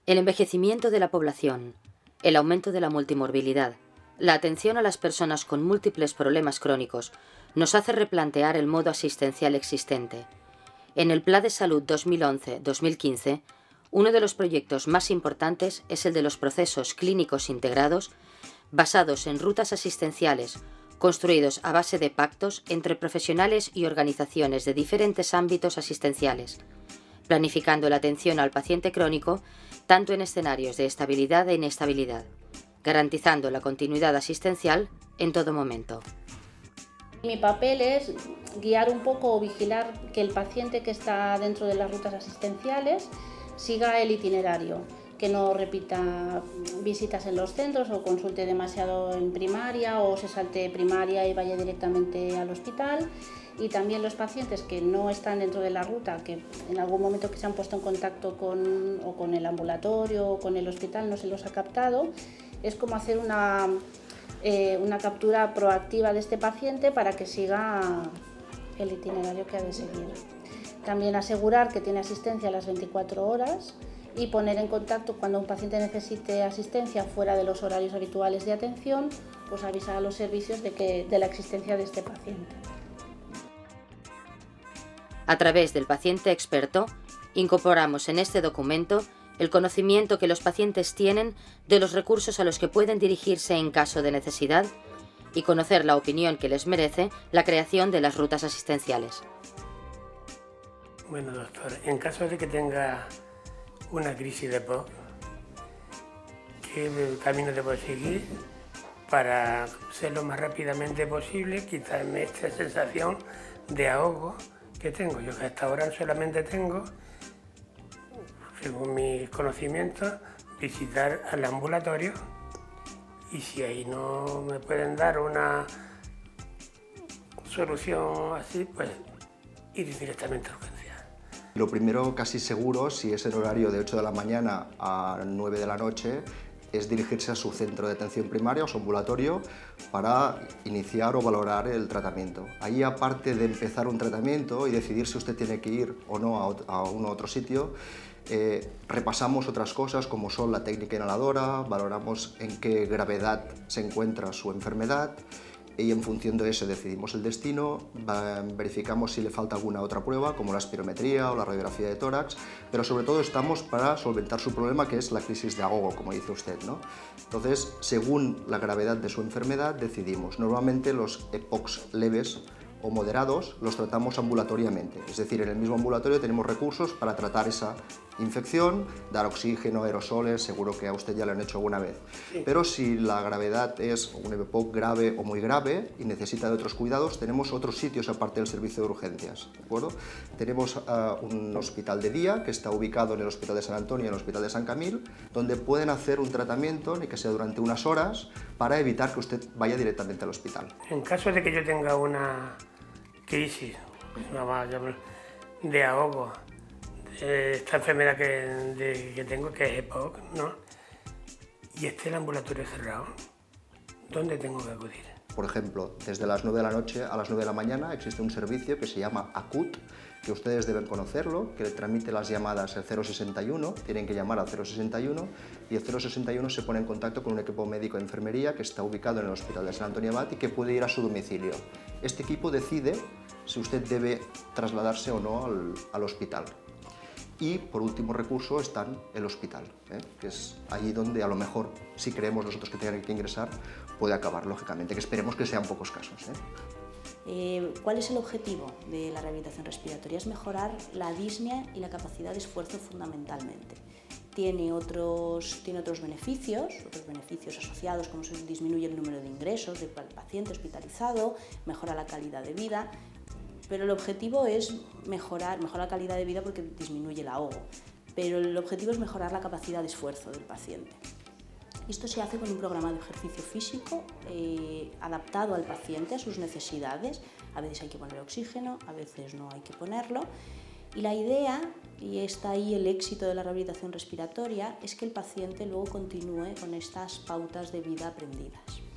El envejecimiento de la población, el aumento de la multimorbilidad, la atención a las personas con múltiples problemas crónicos nos hace replantear el modo asistencial existente. En el Plan de Salud 2011-2015, uno de los proyectos más importantes es el de los procesos clínicos integrados basados en rutas asistenciales, construidos a base de pactos entre profesionales y organizaciones de diferentes ámbitos asistenciales, planificando la atención al paciente crónico tanto en escenarios de estabilidad e inestabilidad, garantizando la continuidad asistencial en todo momento. Mi papel es guiar un poco o vigilar que el paciente que está dentro de las rutas asistenciales siga el itinerario, que no repita visitas en los centros o consulte demasiado en primaria o se salte primaria y vaya directamente al hospital. Y también los pacientes que no están dentro de la ruta, que en algún momento que se han puesto en contacto con el ambulatorio o con el hospital no se los ha captado, es como hacer una captura proactiva de este paciente para que siga el itinerario que ha de seguir. También asegurar que tiene asistencia a las 24 horas y poner en contacto cuando un paciente necesite asistencia fuera de los horarios habituales de atención, pues avisar a los servicios de la existencia de este paciente. A través del paciente experto, incorporamos en este documento el conocimiento que los pacientes tienen de los recursos a los que pueden dirigirse en caso de necesidad y conocer la opinión que les merece la creación de las rutas asistenciales. Bueno, doctor, en caso de que tenga una crisis de POC, ¿qué camino debo seguir para ser lo más rápidamente posible, quitarme esta sensación de ahogo que tengo? Yo que hasta ahora solamente tengo, según mis conocimientos, visitar al ambulatorio y si ahí no me pueden dar una solución así, pues ir directamente a urgencias. Lo primero, casi seguro, si es el horario de 8 de la mañana a 9 de la noche, es dirigirse a su centro de atención primaria o su ambulatorio para iniciar o valorar el tratamiento. Ahí, aparte de empezar un tratamiento y decidir si usted tiene que ir o no a un u otro sitio, repasamos otras cosas como son la técnica inhaladora, valoramos en qué gravedad se encuentra su enfermedad y en función de eso decidimos el destino, verificamos si le falta alguna otra prueba como la espirometría o la radiografía de tórax, pero sobre todo estamos para solventar su problema, que es la crisis de ahogo, como dice usted, ¿no? Entonces, según la gravedad de su enfermedad decidimos. Normalmente los EPOCs leves o moderados los tratamos ambulatoriamente, es decir, en el mismo ambulatorio tenemos recursos para tratar esa infección, dar oxígeno, aerosoles, seguro que a usted ya lo han hecho alguna vez. Sí. Pero si la gravedad es un EPOC grave o muy grave y necesita de otros cuidados, tenemos otros sitios aparte del servicio de urgencias, ¿de acuerdo? Tenemos un hospital de día que está ubicado en el Hospital de San Antonio y en el Hospital de San Camil, donde pueden hacer un tratamiento, ni que sea durante unas horas, para evitar que usted vaya directamente al hospital. En caso de que yo tenga una crisis de ahogo, esta enfermedad que tengo, que es EPOC, ¿no? Y esté el ambulatorio cerrado, ¿dónde tengo que acudir? Por ejemplo, desde las 9 de la noche a las 9 de la mañana existe un servicio que se llama ACUT, que ustedes deben conocerlo, que le transmite las llamadas el 061, tienen que llamar al 061 y el 061 se pone en contacto con un equipo médico de enfermería que está ubicado en el Hospital de San Antonio Abad y que puede ir a su domicilio. Este equipo decide si usted debe trasladarse o no al hospital. Y por último recurso está el hospital, que es allí donde a lo mejor, si creemos nosotros que tengan que ingresar, puede acabar, lógicamente, que esperemos que sean pocos casos. ¿Cuál es el objetivo de la rehabilitación respiratoria? Es mejorar la disnea y la capacidad de esfuerzo fundamentalmente. Tiene otros beneficios asociados, como se disminuye el número de ingresos del paciente hospitalizado, mejora la calidad de vida. Pero el objetivo es mejorar la calidad de vida porque disminuye el ahogo, pero el objetivo es mejorar la capacidad de esfuerzo del paciente. Esto se hace con un programa de ejercicio físico adaptado al paciente, a sus necesidades. A veces hay que poner oxígeno, a veces no hay que ponerlo. Y la idea, y está ahí el éxito de la rehabilitación respiratoria, es que el paciente luego continúe con estas pautas de vida aprendidas.